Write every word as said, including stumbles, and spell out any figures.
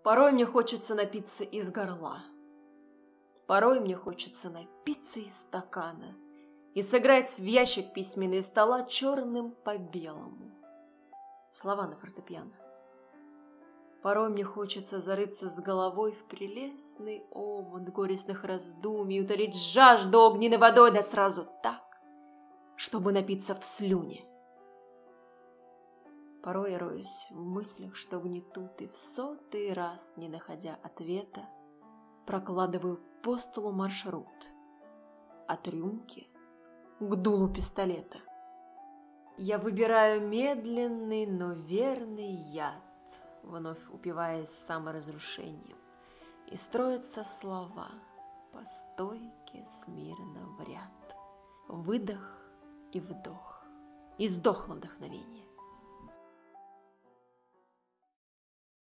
Порой мне хочется напиться из горла, порой мне хочется напиться из стакана и сыграть в ящик письменный стола черным по белому. Слова на фортепиано. Порой мне хочется зарыться с головой в прелестный омут горестных раздумий, утолить жажду огненной водой, да сразу так, чтобы напиться в слюне. Порой я роюсь в мыслях, что гнетут, и в сотый раз, не находя ответа, прокладываю по столу маршрут от рюмки к дулу пистолета. Я выбираю медленный, но верный яд, вновь упиваясь саморазрушением, и строятся слова по стойке смирно в ряд. Выдох и вдох, и сдохло вдохновение.